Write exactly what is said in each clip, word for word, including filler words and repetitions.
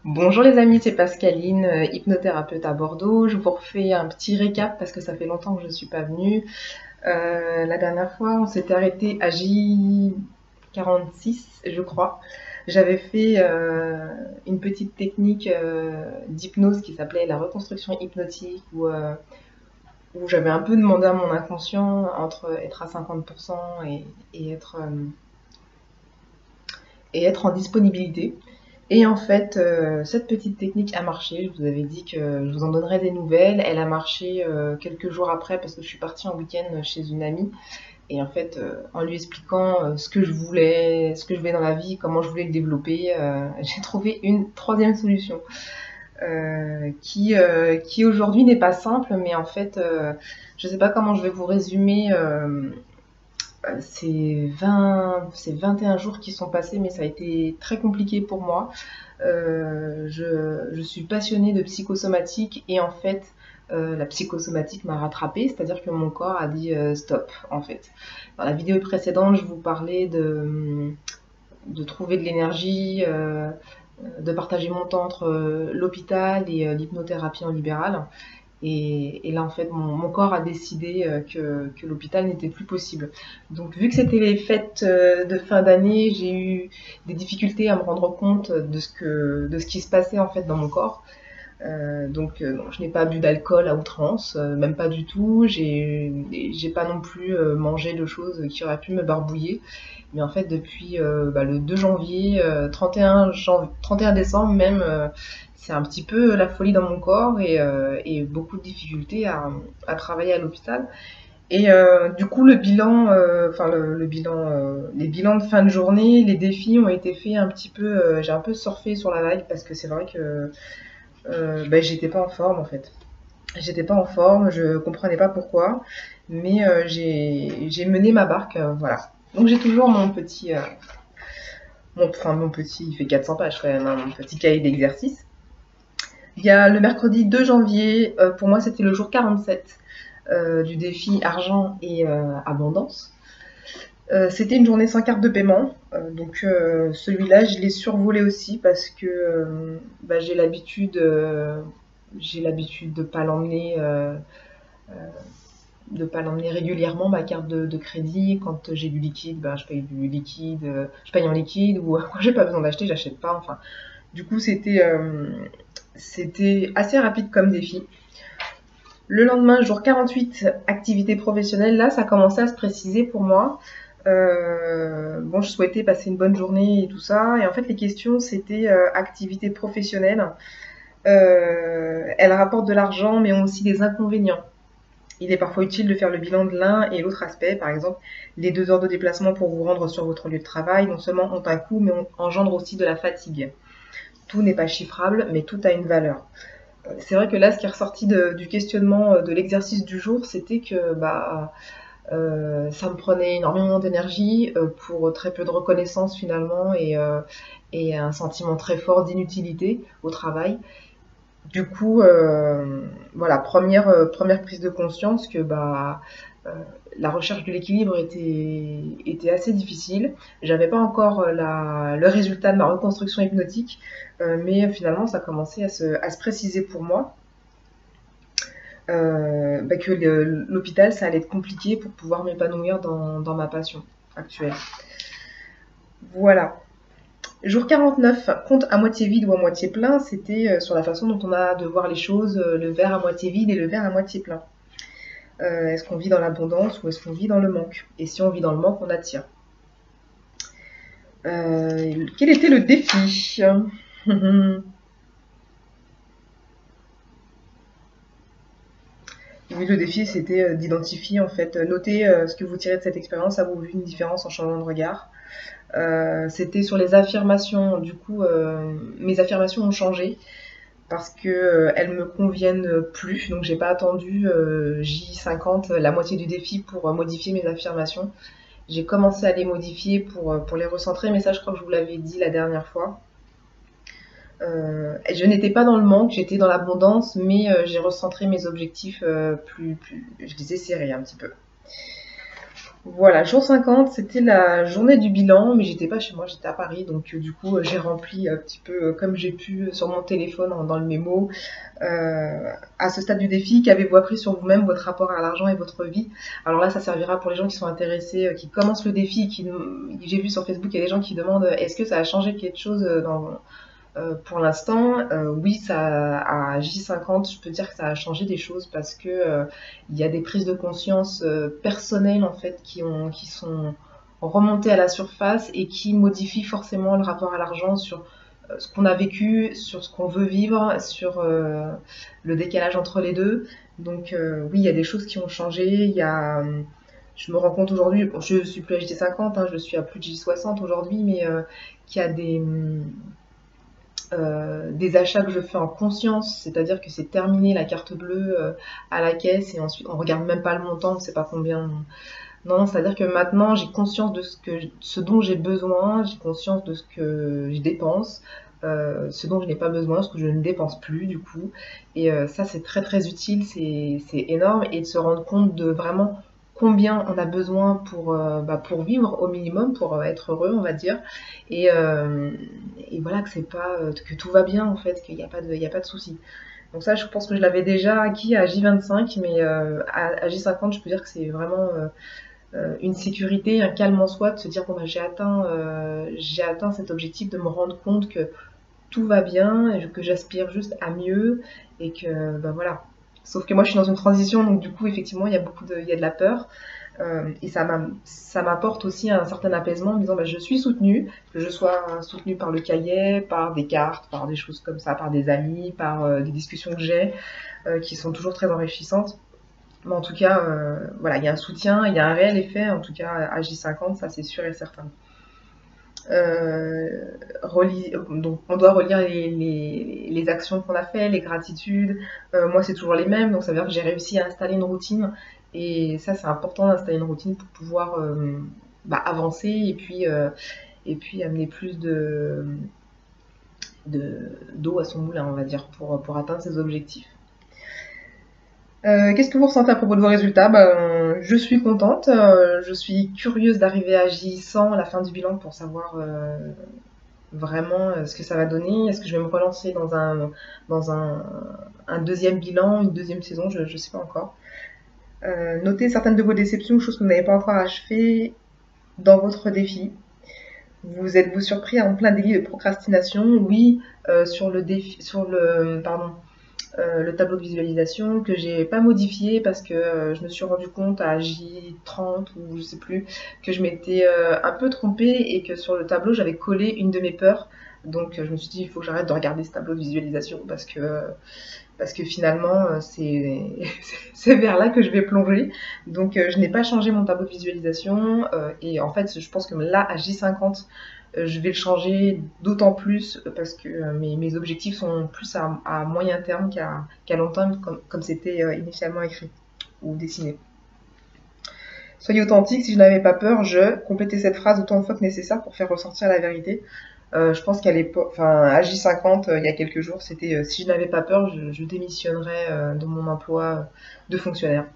Bonjour les amis, c'est Pascaline, euh, hypnothérapeute à Bordeaux. Je vous refais un petit récap parce que ça fait longtemps que je ne suis pas venue. Euh, la dernière fois, on s'était arrêté à J quarante-six, je crois. J'avais fait euh, une petite technique euh, d'hypnose qui s'appelait la reconstruction hypnotique où, euh, où j'avais un peu demandé à mon inconscient entre être à cinquante pour cent et, et être, euh, et être en disponibilité. Et en fait, euh, cette petite technique a marché. Je vous avais dit que je vous en donnerais des nouvelles. Elle a marché euh, quelques jours après parce que je suis partie en week-end chez une amie. Et en fait, euh, en lui expliquant euh, ce que je voulais, ce que je voulais dans la vie, comment je voulais le développer, euh, j'ai trouvé une troisième solution euh, qui, euh, qui aujourd'hui n'est pas simple, mais en fait, euh, je ne sais pas comment je vais vous résumer. Euh, ces vingt, ces vingt et un jours qui sont passés, mais ça a été très compliqué pour moi. Euh, je, je suis passionnée de psychosomatique et en fait, euh, la psychosomatique m'a rattrapée, c'est-à-dire que mon corps a dit euh, stop en fait. Dans la vidéo précédente, je vous parlais de, de trouver de l'énergie, euh, de partager mon temps entre euh, l'hôpital et euh, l'hypnothérapie en libéral. Et, et là, en fait, mon, mon corps a décidé euh, que, que l'hôpital n'était plus possible. Donc, vu que c'était les fêtes euh, de fin d'année, j'ai eu des difficultés à me rendre compte de ce, que, de ce qui se passait en fait dans mon corps. Euh, donc, euh, non, je n'ai pas bu d'alcool à outrance, euh, même pas du tout. J'ai, j'ai pas non plus euh, mangé de choses qui auraient pu me barbouiller. Mais en fait, depuis euh, bah, le deux janvier, euh, trente et un janvier, trente et un décembre même, euh, c'est un petit peu la folie dans mon corps et, euh, et beaucoup de difficultés à, à travailler à l'hôpital. Et euh, du coup, le bilan, euh, enfin le, le bilan, euh, les bilans de fin de journée, les défis ont été faits un petit peu. Euh, j'ai un peu surfé sur la vague parce que c'est vrai que euh, bah, j'étais pas en forme en fait. J'étais pas en forme, je comprenais pas pourquoi, mais euh, j'ai j'ai mené ma barque, euh, voilà. Donc j'ai toujours mon petit, euh, mon, enfin mon petit, il fait quatre cents pages quand même, hein, mon petit cahier d'exercice. Il y a le mercredi deux janvier, euh, pour moi c'était le jour quarante-sept euh, du défi argent et euh, abondance. Euh, c'était une journée sans carte de paiement, euh, donc euh, celui-là je l'ai survolé aussi parce que euh, bah, j'ai l'habitude, euh, j'ai l'habitude de pas l'emmener. Euh, de pas l'emmener régulièrement ma carte de, de crédit. Quand j'ai du liquide, ben, je paye du liquide, euh, je paye en liquide, ou quand j'ai pas besoin d'acheter, j'achète pas. Enfin, du coup, c'était euh, c'était assez rapide comme défi. Le lendemain, jour quarante-huit, activité professionnelle, là, ça commençait à se préciser pour moi. Euh, bon, je souhaitais passer une bonne journée et tout ça. Et en fait, les questions, c'était euh, activité professionnelle. Euh, elle rapporte de l'argent, mais ont aussi des inconvénients. Il est parfois utile de faire le bilan de l'un et l'autre aspect. Par exemple, les deux heures de déplacement pour vous rendre sur votre lieu de travail non seulement ont un coût, mais engendrent aussi de la fatigue. Tout n'est pas chiffrable, mais tout a une valeur. C'est vrai que là, ce qui est ressorti de, du questionnement de l'exercice du jour, c'était que bah, euh, ça me prenait énormément d'énergie euh, pour très peu de reconnaissance finalement et, euh, et un sentiment très fort d'inutilité au travail. Du coup, euh, voilà, première, euh, première prise de conscience que bah, euh, la recherche de l'équilibre était, était assez difficile. J'avais pas encore la, le résultat de ma reconstruction hypnotique, euh, mais finalement, ça commençait à se, à se préciser pour moi. Euh, bah, que l'hôpital, ça allait être compliqué pour pouvoir m'épanouir dans, dans ma passion actuelle. Voilà. Jour quarante-neuf, compte à moitié vide ou à moitié plein, c'était sur la façon dont on a de voir les choses, le verre à moitié vide et le verre à moitié plein. Euh, est-ce qu'on vit dans l'abondance ou est-ce qu'on vit dans le manque? Et si on vit dans le manque, on attire. Euh, quel était le défi? Oui, le défi, c'était d'identifier, en fait, noter ce que vous tirez de cette expérience. Avez-vous vu une différence en changeant de regard? Euh, c'était sur les affirmations. Du coup, euh, mes affirmations ont changé parce que euh, elles me conviennent plus. Donc, j'ai pas attendu euh, J cinquante, la moitié du défi, pour euh, modifier mes affirmations. J'ai commencé à les modifier pour, euh, pour les recentrer, mais ça, je crois que je vous l'avais dit la dernière fois. Euh, je n'étais pas dans le manque, j'étais dans l'abondance, mais euh, j'ai recentré mes objectifs euh, plus, plus, je les ai serrés un petit peu. Voilà, jour cinquante, c'était la journée du bilan, mais j'étais pas chez moi, j'étais à Paris, donc euh, du coup euh, j'ai rempli un petit peu euh, comme j'ai pu euh, sur mon téléphone en- dans le mémo. Euh, à ce stade du défi, qu'avez-vous appris sur vous-même, votre rapport à l'argent et votre vie? Alors là, ça servira pour les gens qui sont intéressés, euh, qui commencent le défi, qui j'ai vu sur Facebook, il y a des gens qui demandent euh, est-ce que ça a changé quelque chose euh, dans, euh, pour l'instant, euh, oui, ça, à J cinquante, je peux dire que ça a changé des choses parce que euh, il y a des prises de conscience euh, personnelles en fait qui ont, qui sont remontées à la surface et qui modifient forcément le rapport à l'argent sur euh, ce qu'on a vécu, sur ce qu'on veut vivre, sur euh, le décalage entre les deux. Donc euh, oui, il y a des choses qui ont changé. Il y a, euh, je me rends compte aujourd'hui, bon, je suis plus à J cinquante, hein, je suis à plus de J soixante aujourd'hui, mais euh, qu'il y a des euh, des achats que je fais en conscience, c'est-à-dire que c'est terminé la carte bleue euh, à la caisse et ensuite on regarde même pas le montant, on sait pas combien. Non, non, c'est-à-dire que maintenant j'ai conscience de ce que, ce dont j'ai besoin, j'ai conscience de ce que je dépense, euh, ce dont je n'ai pas besoin, ce que je ne dépense plus du coup. Et euh, ça c'est très très utile, c'est c'est énorme et de se rendre compte de vraiment combien on a besoin pour, euh, bah, pour vivre au minimum, pour euh, être heureux, on va dire. Et, euh, et voilà, que c'est pas euh, que tout va bien en fait, qu'il n'y a pas de, il y a pas de souci. Donc ça, je pense que je l'avais déjà acquis à J vingt-cinq, mais euh, à, à J cinquante, je peux dire que c'est vraiment euh, euh, une sécurité, un calme en soi, de se dire bon bah j'ai atteint, euh, j'ai atteint cet objectif, de me rendre compte que tout va bien, et que j'aspire juste à mieux, et que bah voilà. Sauf que moi je suis dans une transition, donc du coup effectivement il y a beaucoup de, il y a de la peur. Euh, et ça m'apporte aussi un certain apaisement en me disant bah, je suis soutenue, que je sois soutenue par le cahier, par des cartes, par des choses comme ça, par des amis, par euh, des discussions que j'ai, euh, qui sont toujours très enrichissantes. Mais en tout cas, euh, voilà, il y a un soutien, il y a un réel effet, en tout cas à J cinquante, ça c'est sûr et certain. Euh, donc on doit relire les, les, les actions qu'on a fait, les gratitudes. Euh, moi c'est toujours les mêmes, donc ça veut dire que j'ai réussi à installer une routine. Et ça c'est important d'installer une routine pour pouvoir euh, bah, avancer et puis, euh, et puis amener plus de d'eau à son moulin, on va dire, pour, pour atteindre ses objectifs. Euh, Qu'est-ce que vous ressentez à propos de vos résultats? Ben, je suis contente, euh, je suis curieuse d'arriver à J cent à la fin du bilan pour savoir euh, vraiment euh, ce que ça va donner. Est-ce que je vais me relancer dans un, dans un, un deuxième bilan, une deuxième saison? Je ne sais pas encore. Euh, notez certaines de vos déceptions, choses que vous n'avez pas encore achevées dans votre défi. Vous êtes-vous surpris en plein délit de procrastination? Oui, euh, sur le défi, sur le, pardon, euh, le tableau de visualisation que j'ai pas modifié parce que euh, je me suis rendu compte à J trente ou je sais plus que je m'étais euh, un peu trompée et que sur le tableau j'avais collé une de mes peurs. Donc euh, je me suis dit il faut que j'arrête de regarder ce tableau de visualisation parce que euh, parce que finalement euh, c'est c'est vers là que je vais plonger. Donc euh, je n'ai pas changé mon tableau de visualisation euh, et en fait je pense que là à J cinquante euh, je vais le changer d'autant plus parce que euh, mes, mes objectifs sont plus à, à moyen terme qu'à qu'à long terme comme comme c'était euh, initialement écrit ou dessiné. Soyez authentique, si je n'avais pas peur, je complétais cette phrase autant de fois que nécessaire pour faire ressortir la vérité. Euh, je pense qu'à l'époque, enfin à J cinquante, euh, il y a quelques jours, c'était euh, si je n'avais pas peur, je, je démissionnerais euh, de mon emploi de fonctionnaire.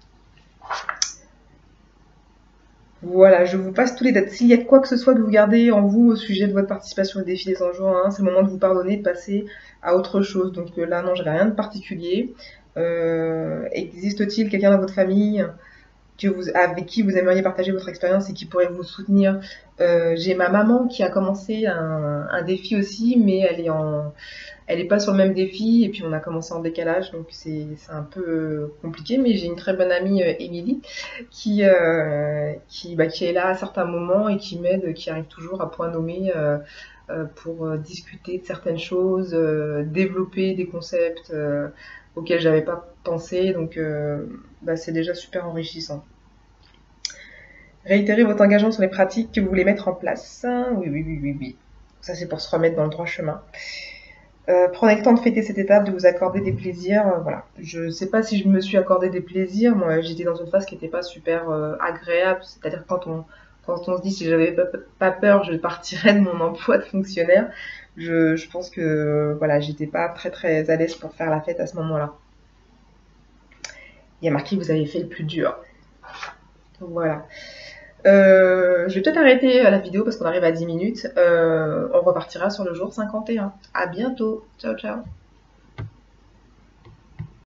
Voilà, je vous passe tous les dates. S'il y a quoi que ce soit que vous gardez en vous au sujet de votre participation au défi des cent jours, hein, c'est le moment de vous pardonner, de passer à autre chose. Donc euh, là, non, j'avais rien de particulier. Euh, Existe-t-il quelqu'un dans votre famille que vous, avec qui vous aimeriez partager votre expérience et qui pourrait vous soutenir? euh, J'ai ma maman qui a commencé un, un défi aussi, mais elle est en, elle est pas sur le même défi et puis on a commencé en décalage, donc c'est c'est un peu euh, compliqué. Mais j'ai une très bonne amie, euh, Émilie, qui euh, qui bah, qui est là à certains moments et qui m'aide, qui arrive toujours à point nommé euh, euh, pour euh, discuter de certaines choses, euh, développer des concepts euh, auxquels j'avais pas pensé. Donc euh, bah, c'est déjà super enrichissant. Réitérez votre engagement sur les pratiques que vous voulez mettre en place. Oui, oui, oui, oui, oui. Ça, c'est pour se remettre dans le droit chemin. Euh, prenez le temps de fêter cette étape, de vous accorder des plaisirs. Euh, voilà. Je sais pas si je me suis accordé des plaisirs. Moi, j'étais dans une phase qui n'était pas super euh, agréable. C'est-à-dire quand on, quand on se dit si j'avais pas, pas peur, je partirais de mon emploi de fonctionnaire. Je, je pense que euh, voilà, j'étais pas très très à l'aise pour faire la fête à ce moment-là. Il y a marqué que vous avez fait le plus dur. Voilà. Euh, je vais peut-être arrêter la vidéo parce qu'on arrive à dix minutes. Euh, on repartira sur le jour cinquante et un. À bientôt. Ciao, ciao.